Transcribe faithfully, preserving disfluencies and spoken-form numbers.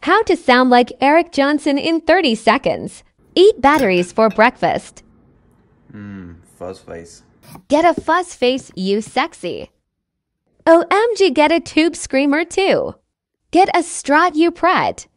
How to sound like Eric Johnson in thirty seconds. Eat batteries for breakfast. Mmm, fuzz face. Get a fuzz face, you sexy. O M G, get a tube screamer too. Get a strut, you pret.